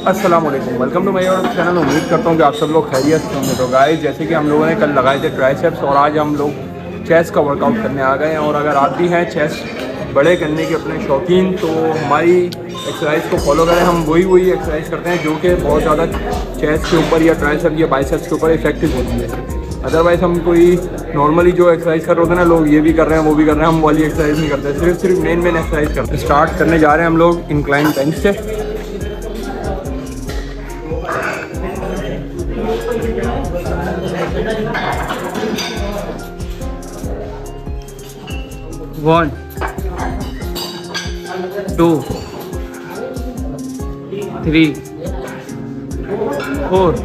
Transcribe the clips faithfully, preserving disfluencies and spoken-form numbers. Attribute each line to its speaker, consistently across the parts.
Speaker 1: अस्सलाम वालेकुम, welcome to my YouTube channel. उम्मीद करता हूँ कि आप सब लोग खैरियत से होंगे। तो गाइस, जैसे कि हम लोगों ने कल लगाए थे ट्राइसेप्स और आज हम लोग चेस्ट का वर्कआउट करने आ गए हैं। और अगर आप भी हैं चेस्ट बड़े करने के अपने शौकीन, तो हमारी एक्सरसाइज को फॉलो करें। हम वही वही एक्सरसाइज करते हैं जो कि बहुत ज़्यादा चेस्ट के ऊपर या ट्राइसेप्स या बाइसेप्स के ऊपर इफेक्टिव होती है। अदरवाइज़ हम कोई नॉर्मली जो एक्सरसाइज कर रहे होते हैं ना, लोग ये भी कर रहे हैं वो भी कर रहे हैं, हम वाली एक्सरसाइज नहीं करते, सिर्फ सिर्फ मेन मेन एक्सरसाइज करते हैं। स्टार्ट करने जा रहे हैं हम लोग इंक्लाइन बेंच से। One two three four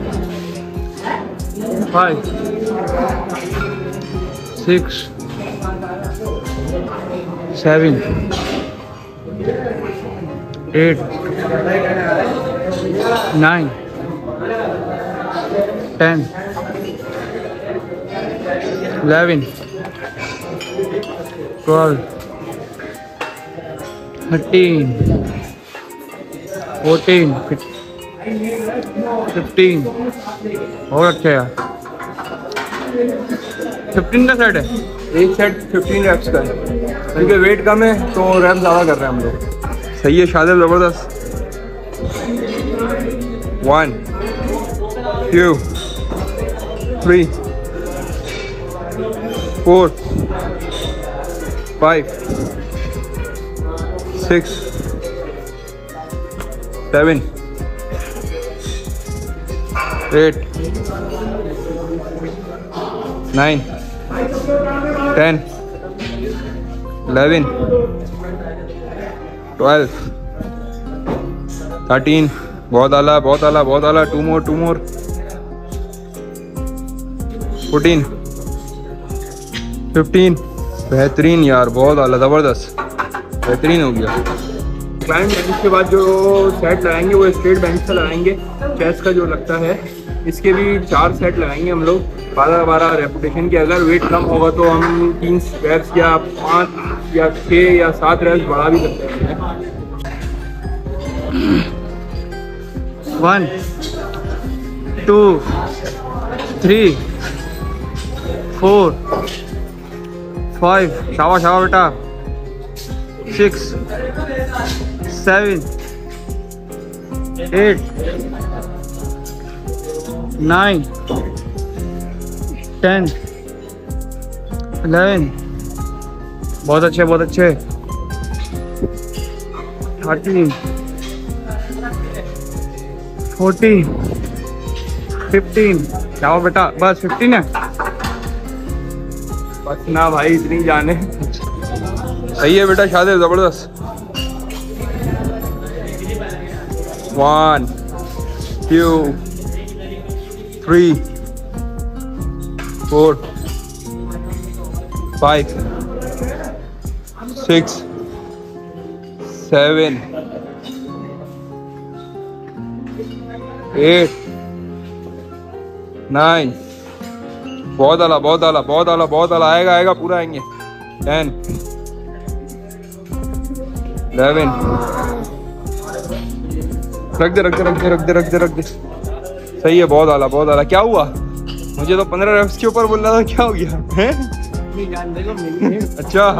Speaker 1: five six seven eight nine ten eleven twelve thirteen fourteen fifteen. बहुत अच्छा यार, फिफ्टीन का सेट है, एक सेट फिफ्टीन रैप्स का है क्योंकि वेट कम है तो रैप ज़्यादा कर रहे हैं हम लोग। सही है शादिर, ज़बरदस्त। One two three four five six seven eight nine ten eleven twelve thirteen. बहुत आला बहुत आला बहुत आला। Two more two more fourteen fifteen. बेहतरीन यार, बहुत आला, ज़बरदस्त, बेहतरीन हो गया। इंक्लाइन बेंच के बाद जो सेट लगाएंगे वो स्ट्रेट बेंच से लगाएंगे। चेस्ट का जो लगता है इसके भी चार सेट लगाएंगे हम लोग, बारह बारह रेपुटेशन के। अगर वेट कम होगा तो हम तीन रैप्स या पाँच या छः या सात रैप्स बढ़ा भी सकते हैं। One two three four five, शाबाश शाबाश बेटा, six seven eight nine ten eleven. बहुत अच्छे बहुत अच्छे। Thirteen fourteen fifteen. क्या बेटा, बस फिफ्टीन है बस ना भाई, इतनी जाने। सही है बेटा शादिर, ज़बरदस्त। One two three four five six seven eight nine. बहुत आला बहुत आला बहुत आला बहुत आला। आएगा आएगा पूरा आएंगे। Ten eleven. रख दे रख दे रख दे रख दे रख दे रख दे। सही है, बहुत आला बहुत आला। क्या हुआ, मुझे तो पंद्रह रेप्स के ऊपर बोल रहा था, क्या हो गया है? अच्छा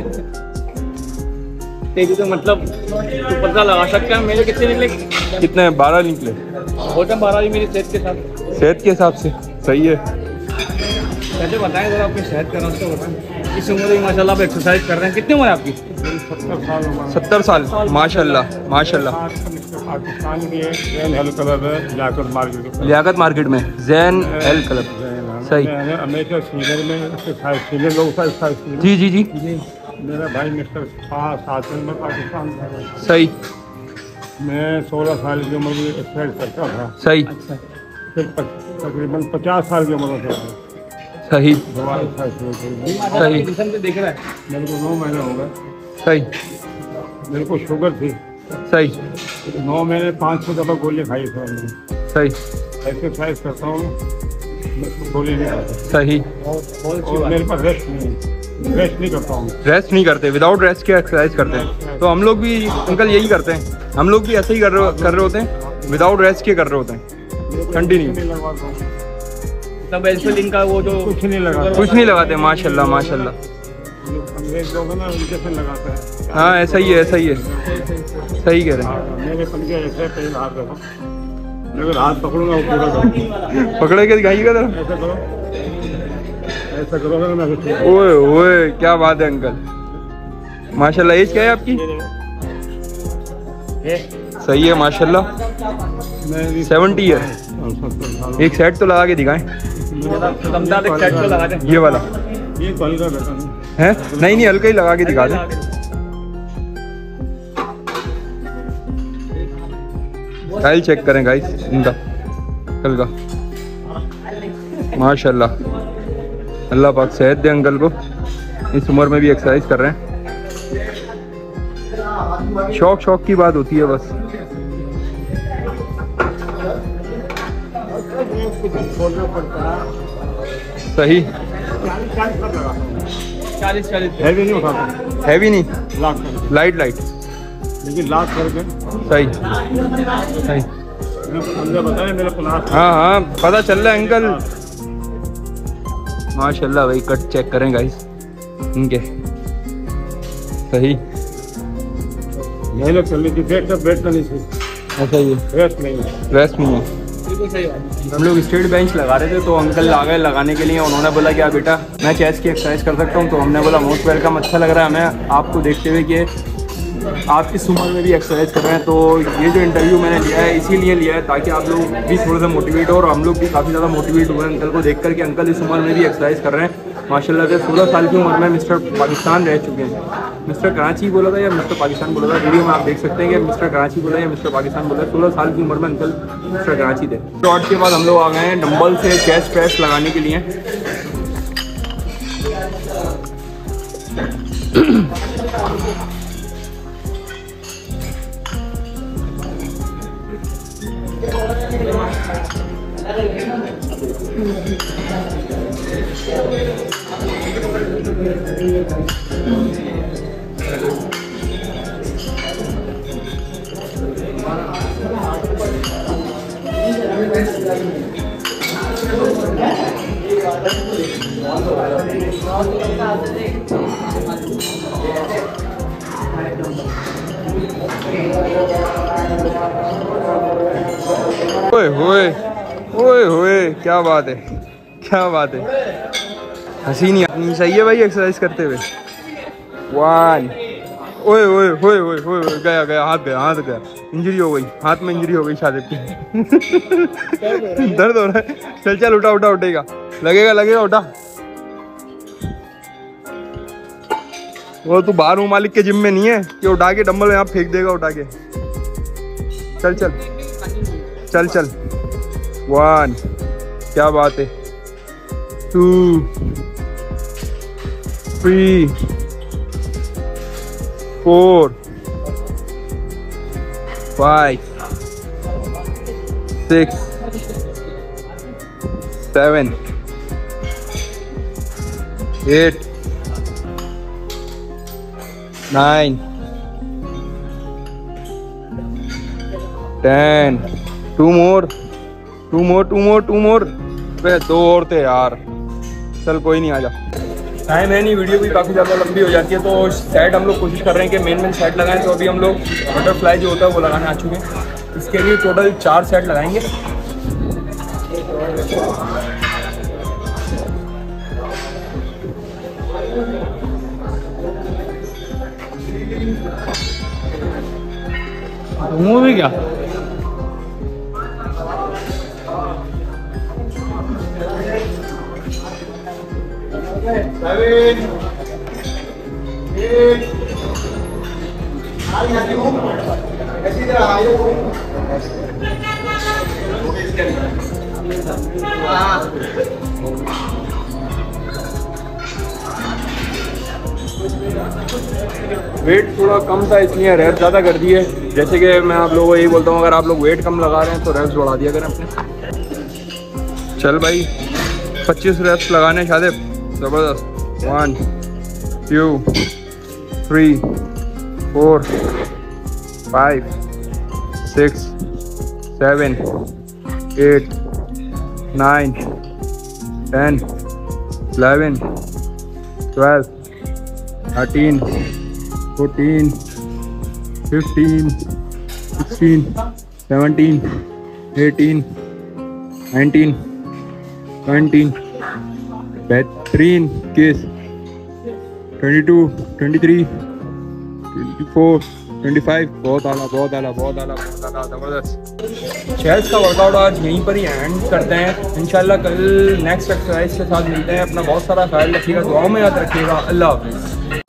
Speaker 1: तो मतलब तो पता लगा सकता है मेरे कितने निकले? कितने? बारह निकले। होता बारह ही मेरी सेहत के साथ, सेहत के हिसाब से। सही है। कैसे बताएं जरा अपनी सेहत का रास्ता बताएं। इस उम्र में माशाल्लाह आप एक्सरसाइज कर रहे हैं। कितनी उम्र है आपकी? सत्तर साल। सत्तर साल, माशाल्लाह माशाल्लाह।
Speaker 2: पाकिस्तान की जैन हेल्थ क्लब है लियाकत मार्केट, लियाकत
Speaker 1: मार्केट में जैन हेल्थ क्लब। सही।
Speaker 2: हमेशा सीनियर में सीनियर लोग।
Speaker 1: जी जी जी।
Speaker 2: मेरा भाई मिस्टर पाँच सात में पाकिस्तान।
Speaker 1: सही।
Speaker 2: मैं सोलह साल की उम्र में एक्सरसाइज करता था।
Speaker 1: सही।
Speaker 2: फिर तकरीबन पचास साल की उम्र में था।
Speaker 1: सही
Speaker 2: सही।
Speaker 1: देख रहा है,
Speaker 2: मेरे को नौ महीने हो गए।
Speaker 1: सही।
Speaker 2: मेरे को शुगर थी।
Speaker 1: सही।
Speaker 2: नौ महीने पाँच सौ दफा गोलियाँ खाई थी मैंने।
Speaker 1: सही।
Speaker 2: एक्सरसाइज करता हूँ, गोली नहीं खाता।
Speaker 1: सही।
Speaker 2: और मेरे पास रेस्ट नहीं, रेस्ट नहीं करता हूँ।
Speaker 1: रेस्ट नहीं करते, विदाउट रेस्ट के एक्सरसाइज करते हैं। तो हम लोग भी अंकल यही करते हैं, हम लोग भी ऐसे ही कर रहे कर रहे होते हैं। विदाउट रेस्ट के कर रहे होते हैं, कंटिन्यू
Speaker 2: तब वैसे इनका वो जो कुछ नहीं लगा
Speaker 1: कुछ नहीं लगाते। माशाल्लाह माशाल्लाह।
Speaker 2: अंग्रेज लोग हैं ना उनके से लगाते हैं।
Speaker 1: हाँ ऐसा ही है, ऐसा ही है, सही कह रहे हैं।
Speaker 2: मेरे पंजे ऐसे पे हाथ रखो, अगर हाथ पकड़ूंगा वो पूरा करो।
Speaker 1: पकड़े के दिखाइएगा जरा।
Speaker 2: ऐसा करो, ऐसा करोगे ना मैं
Speaker 1: ओए ओए क्या बात है अंकल, माशाल्लाह। एज क्या है आपकी? सही है माशाल्लाह, सेवेंटी ईयर। एक सेट तो लगा के दिखाएं, ये वाला
Speaker 2: ये हल्का बेटा
Speaker 1: है। नहीं नहीं हल्का ही लगा के दिखा दें। स्टाइल चेक करें गाइस इनका, हल्का माशाल्लाह। अल्लाह पाक सेहत दे अंकल को, इस उम्र में भी एक्सरसाइज कर रहे हैं। शौक शौक की बात होती है बस। सही,
Speaker 2: चालीस चालीस हैवी नहीं उठाता,
Speaker 1: हैवी नहीं,
Speaker 2: लाख
Speaker 1: लाइट लाइट,
Speaker 2: लेकिन लाख करके
Speaker 1: सही सही।
Speaker 2: बताए मेरे क्लास।
Speaker 1: हाँ हाँ पता चल रहा है अंकल, माशाल्लाह। भाई कट चेक करें गाइस इनके, सही।
Speaker 2: यही लोग चल रही बैठ कर बैठ नहीं थी,
Speaker 1: ऐसा ही है,
Speaker 2: रेस्ट नहीं
Speaker 1: रेस्ट नहीं है। हम लोग स्ट्रेट बेंच लगा रहे थे तो अंकल आ गए लगाने के लिए। उन्होंने बोला कि बेटा मैं चेस्ट की एक्सरसाइज कर सकता हूँ, तो हमने बोला मोस्ट वेलकम, अच्छा लग रहा है हमें आपको देखते हुए कि आप इस उम्र में भी एक्सरसाइज कर रहे हैं। तो ये जो इंटरव्यू मैंने लिया है इसीलिए लिया है ताकि आप लोग भी थोड़ा सा मोटिवेट हो, और हम लोग भी काफ़ी ज़्यादा मोटिवेट हुए अंकल को देख कर कि अंकल इस उम्र में भी एक्सरसाइज कर रहे हैं माशाल्लाह से। सोलह साल की उम्र में मिस्टर पाकिस्तान रह चुके हैं। मिस्टर कराची बोला था या मिस्टर पाकिस्तान बोला था, वीडियो में आप देख सकते हैं कि मिस्टर कराची बोला या मिस्टर पाकिस्तान बोला। सोलह साल की उम्र में अंकल मिस्टर कराची थे। शॉर्ट के बाद हम लोग आ गए हैं डंबल से चेस्ट प्रेस लगाने के लिए। ओए होए ओए होए क्या बात है, क्या बात है। हंसी नहीं आनी चाहिए भाई एक्सरसाइज करते हुए। वन, ओए ओए ओए ओए ओए गया गया, हाथ गया, हाथ गया, इंजरी हो गई, हाथ में इंजरी हो गई शादी की। दर्द हो रहा है। चल चल उठा उठा, उठेगा, लगेगा लगेगा, उठा। वो तू बाहर हूँ मालिक के जिम में नहीं है कि उठा के डंबल यहाँ फेंक देगा उठा के। चल चल चल चल। वन, क्या बात है। Two, three, four, five, six, seven, eight, nine, ten. Two more, two more, two more, two more. वे दो और थे यार। चल कोई नहीं, आजा। टाइम है नहीं, वीडियो भी काफ़ी ज़्यादा लंबी हो जाती है, तो सेट हम लोग कोशिश कर रहे हैं कि मेन मेन सेट लगाएं। तो अभी हम लोग बटरफ्लाई जो होता है वो लगाने आ चुके हैं। इसके लिए टोटल चार सेट लगाएंगे।
Speaker 2: मुँह भी क्या
Speaker 1: वेट थोड़ा कम था इसलिए रैप ज़्यादा कर दिए। जैसे कि मैं आप लोगों को यही बोलता हूँ, अगर आप लोग वेट कम लगा रहे हैं तो रैप्स बढ़ा दिया करें अपने। चल भाई पच्चीस रैप्स लगाने शायद ज़बरदस्त। One, two, three, four, five, six, seven, eight, nine, ten, eleven, twelve, thirteen, fourteen, fifteen, sixteen, seventeen, eighteen, nineteen, twenty, बेहतरीन case, twenty two, twenty three, twenty four, twenty five, बहुत आला बहुत आला बहुत आला बहुत आला ज़बरदस्त। चेस्ट का वर्कआउट आज यहीं पर ही एंड करते हैं। इंशाल्लाह कल नेक्स्ट एक्सरसाइज के साथ मिलते हैं। अपना बहुत सारा ख्याल रखिएगा, दुआओं में याद रखिएगा। अल्लाह हाफ़िज़।